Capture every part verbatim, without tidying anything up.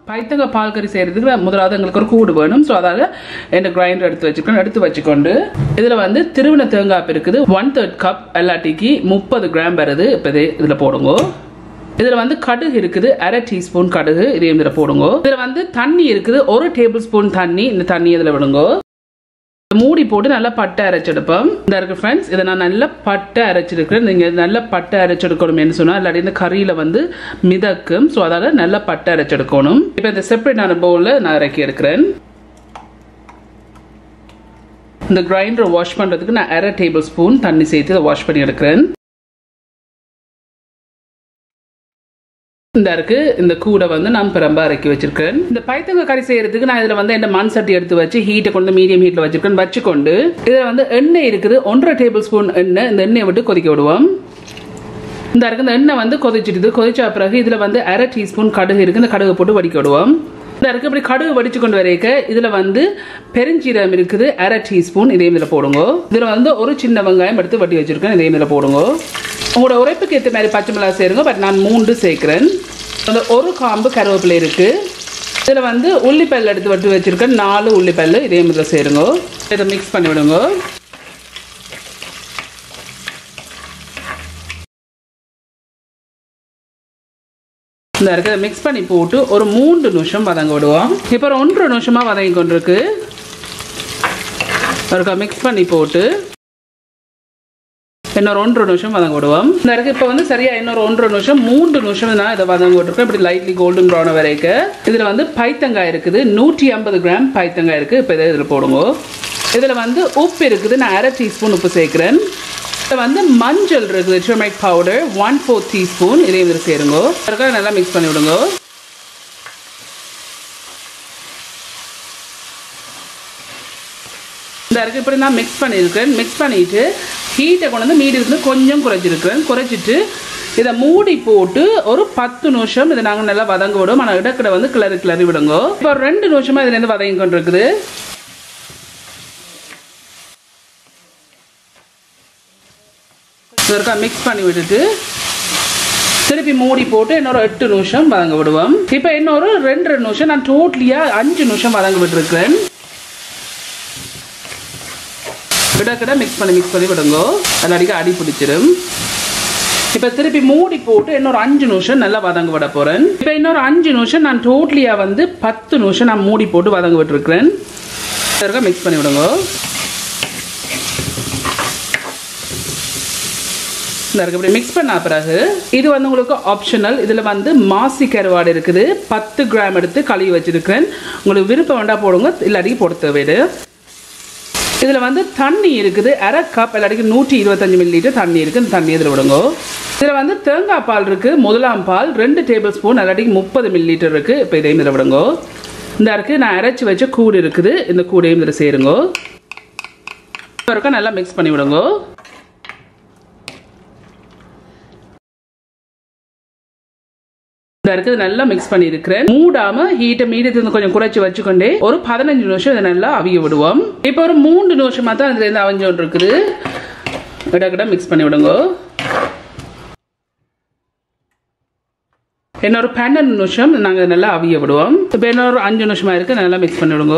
பைத்தங்காய் பால் கறி செய்கிறதுக்கு முதலாவது எங்களுக்கு ஒரு கூடு வேணும். ஸோ அதாக என்ன கிரைண்டர் எடுத்து வச்சுக்கணும். எடுத்து வச்சுக்கொண்டு இதில் வந்து திருவின தேங்காய் இருக்குது ஒன் தேர்ட் கப் எல்லாட்டிக்கு முப்பது கிராம் வருது. இப்போ இது இதில் போடுங்க. இதில் வந்து கடுகு இருக்குது அரை டீஸ்பூன் கடுகு இதையும் இதில் போடுங்க. இதில் வந்து தண்ணி இருக்குது ஒரு டேபிள் ஸ்பூன் தண்ணி. இந்த தண்ணி இதில் விடுங்க. மூடி போட்டு நல்லா பட்டை அரைச்செடுப்போம். இந்த இருக்கு ஃப்ரெண்ட்ஸ், இதை நான் நல்லா பட்டை அரைச்சிருக்கிறேன். நீங்கள் நல்லா பட்டை அரைச்செடுக்கணும்னு சொன்னால் இல்லாட்டி இந்த கறியில் வந்து மிதக்கும். ஸோ அதால் நல்லா பட்டை அரைச்செடுக்கணும். இப்போ இந்த செப்பரேட்டான பவுலில் நான் இறக்கி எடுக்கிறேன். இந்த கிரைண்டரை வாஷ் பண்ணுறதுக்கு நான் அரை டேபிள் ஸ்பூன் தண்ணி சேர்த்து இதை வாஷ் பண்ணி எடுக்கிறேன். இந்த இருக்கு இந்த கூடை வந்து நான் பிரம்பா இறக்கி வச்சிருக்கேன். இந்த பைத்தங்காய் கறி செய்யறதுக்கு நான் இதுல வந்து என்ன மண் சட்டி எடுத்து வச்சு ஹீட்டை கொண்டு மீடியம் ஹீட்ல வச்சிருக்கேன். வச்சுக்கொண்டு இதுல வந்து எண்ணெய் இருக்குது ஒன்றரை டேபிள் ஸ்பூன் எண்ணெய். இந்த எண்ணெயை விட்டு கொதிக்க விடுவோம். இந்த இருக்கு இந்த எண்ணெய் வந்து கொதிச்சிட்டு கொதிச்ச பிறகு இதுல வந்து அரை டீஸ்பூன் கடுகு இருக்கு. இந்த கடுகு போட்டு வடிக்க விடுவோம். இந்த இருக்கு இப்படி கடுகு வடிச்சு கொண்டு வரைக்க இதுல வந்து பெருஞ்சீரகம் இருக்குது அரை டீஸ்பூன். இதையும் இதுல போடுங்க. இதுல வந்து ஒரு சின்ன வெங்காயம் எடுத்து வட்டி வச்சிருக்கேன். இதையும் இதுல போடுங்க. உங்களோட உரைப்புக்கு ஏற்ற மாதிரி பச்சை மிளகாய் சேருங்க. பட் நான் மூன்று சேர்க்கிறேன். அந்த ஒரு காம்பு கருவேப்பிலை இருக்கு. இதில் வந்து உள்ளிப்பல் எடுத்து வட்டு வச்சிருக்கேன். நாலு உள்ளிப்பல் இதையும் இதில் சேருங்க. இதை மிக்ஸ் பண்ணி விடுங்க. இந்த இருக்க மிக்ஸ் பண்ணி போட்டு ஒரு மூன்று நிமிஷம் வதங்க விடுவோம். இப்போ ஒரு ஒன்றரை நிமிஷமா வதங்கி கொண்டிருக்கு. ஒருக்கா மிக்ஸ் பண்ணி போட்டு இன்னொரு ஒன்றரை நிமிஷம் வதங்க விடுவோம். இந்த இருக்கு இப்போ வந்து சரியா இன்னொரு ஒன்றரை நிமிஷம் மூன்று நிமிஷம் நான் இதை வதங்க விட்டுருக்கேன். இப்படி லைட்லி கோல்டன் ப்ரௌன் வரைக்கும். இதில் வந்து பைத்தங்காய் இருக்குது நூற்றி ஐம்பது கிராம் பைத்தங்காய் இருக்குது. இப்போ இதை இதில் போடுங்க. இதில் வந்து உப்பு இருக்குது. நான் அரை டீஸ்பூன் உப்பு சேர்க்கிறேன். இதில் வந்து மஞ்சள் இருக்குது turmeric powder one four teaspoon. இதையும் இதில் சேருங்க. அதுக்காக நல்லா மிக்ஸ் பண்ணி விடுங்க. இந்த இருக்கு இப்படி நான் மிக்ஸ் பண்ணியிருக்கேன். மிக்ஸ் பண்ணிட்டு ஹீட்டை கொண்டு வந்து மீடியத்தில் கொஞ்சம் குறைச்சிருக்கிறேன். குறைச்சிட்டு இதை மூடி போட்டு ஒரு பத்து நிமிஷம் இதை நாங்கள் நல்லா வதங்க விடுவோம். ஆனால் இடக்கடை வந்து கிளறி கிளறி விடுங்க. இப்போ ஒரு ரெண்டு நிமிஷமா இதுலேருந்து வதங்கி கொண்டு இருக்குது. இதற்காக மிக்ஸ் பண்ணி விட்டுட்டு திருப்பி மூடி போட்டு இன்னொரு எட்டு நிமிஷம் வதங்க விடுவோம். இப்போ இன்னொரு ரெண்டு நிமிஷம் நான் டோட்டலியாக அஞ்சு நிமிஷம் வதங்க விட்டுருக்கிறேன். கிடக்கிட மிக்ஸ் பண்ணி மிக்ஸ் பண்ணி விடுங்க. அதில் அடிக்க அடி பிடிச்சிடும். இப்போ திருப்பி மூடி போட்டு இன்னொரு அஞ்சு நிமிஷம் நல்லா வதங்க விட போகிறேன். இப்போ இன்னொரு அஞ்சு நிமிஷம் நான் டோட்டலியாக வந்து பத்து நிமிஷம் நான் மூடி போட்டு வதங்க விட்டுருக்கிறேன். மிக்ஸ் பண்ணி விடுங்க. இப்படி மிக்ஸ் பண்ண பிறகு இது வந்து உங்களுக்கு ஆப்ஷனல். இதில் வந்து மாசி கருவாடு இருக்குது பத்து கிராம் எடுத்து கழுவி வச்சிருக்கிறேன். உங்களுக்கு விருப்பம் வேண்டாம் போடுங்க, இல்லாட்டி போட தேவையில்லை. இதில் வந்து தண்ணி இருக்குது அரை கப். எல்லாத்துக்கும் நூற்றி இருபத்தஞ்சு மில்லி லிட்டர் தண்ணி இருக்குது. இந்த தண்ணி இதில் விடுங்க. இதில் வந்து தேங்காய் பால் இருக்குது முதலாம் பால் ரெண்டு டேபிள் ஸ்பூன். எல்லாத்துக்கும் முப்பது மில்லி லிட்டர் இருக்குது. இப்போ இதையும் இதில் விடுங்க. இந்த இருக்குது நான் அரைச்சி வச்ச கூடு இருக்குது. இந்த கூடையும் இதில் சேருங்க. நல்லா மிக்ஸ் பண்ணி விடுங்க. இருக்குது நல்லா மிக்ஸ் பண்ணி இருக்கிறேன். மூடாம ஹீட்டை மீடியத்துல கொஞ்சம் குறைச்சி வச்சுக்கொண்டே ஒரு பதினஞ்சு நிமிஷம் இதை நல்லா அவிய விடுவோம். இப்போ ஒரு மூன்று நிமிஷமா தான் இதுல இருந்து அவிஞ்சோண்டு இருக்குது. இடக்கிட மிக்ஸ் பண்ணி விடுங்க. இன்னொரு பன்னெண்டு நிமிஷம் நாங்கள் நல்லா அவிய விடுவோம். இப்போ இன்னொரு அஞ்சு நிமிஷமா இருக்கு. நல்லா மிக்ஸ் பண்ணி விடுங்க.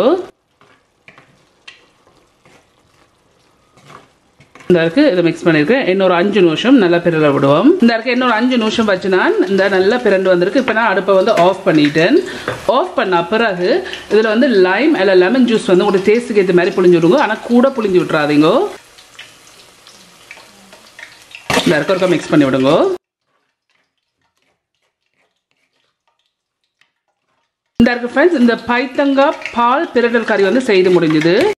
இந்த இருக்கு இதை மிக்ஸ் பண்ணிருக்கேன். இன்னொரு அஞ்சு நிமிஷம் நல்லா பிறல விடுவோம். இந்த இருக்கு இன்னொரு அஞ்சு நிமிஷம் வச்சு நான் இந்த நல்லா பிறண்டு வந்திருக்கு. இப்போ நான் அடுப்பை வந்து ஆஃப் பண்ணிட்டேன். ஆஃப் பண்ண பிறகு இதில் வந்து லைம் அல்ல லெமன் ஜூஸ் வந்து உங்களுக்கு டேஸ்ட்டுக்கு ஏற்ற மாதிரி புளிஞ்சு விடுங்க. ஆனால் கூட புளிஞ்சு விட்டுறாதீங்க. இந்த இருக்க ஒருக்கா மிக்ஸ் பண்ணி விடுங்க. இந்த இருக்கு ஃப்ரெண்ட்ஸ், இந்த பைத்தங்காய் பால் பிரட்டல் கறி வந்து செய்து முடிஞ்சது.